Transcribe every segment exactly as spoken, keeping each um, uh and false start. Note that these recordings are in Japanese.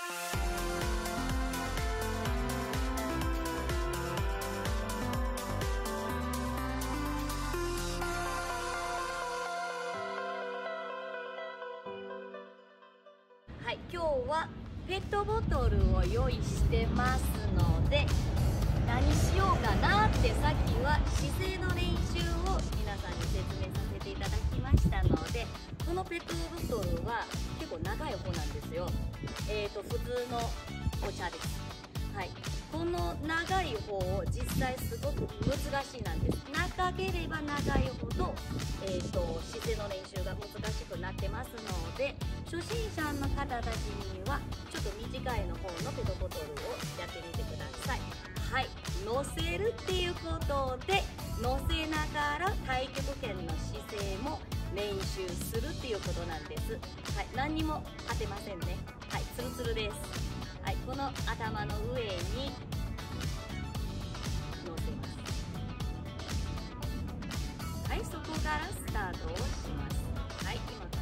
はい、今日はペットボトルを用意してますので、何しようかなってさっきは姿勢の練習を皆さんに説明させていただきましたので、このペットボトルは結構長い方なんですよ。えーと普通のお茶です。はい、この長い方を実際すごく難しいなんです。長ければ長いほど、えーと姿勢の練習が難しくなってますので、初心者の方たちにはちょっと短いの方のペットボトルをやってみてください。はい、乗せるっていうことで、乗せながら太極拳の姿勢も練習するっていうことなんです。はい、何にも当てませんね。はい、ツルツルです。はい、この頭の上に乗せます。はい、そこからスタートをします。はい、今から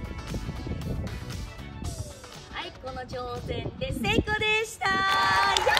この挑戦で成功でした。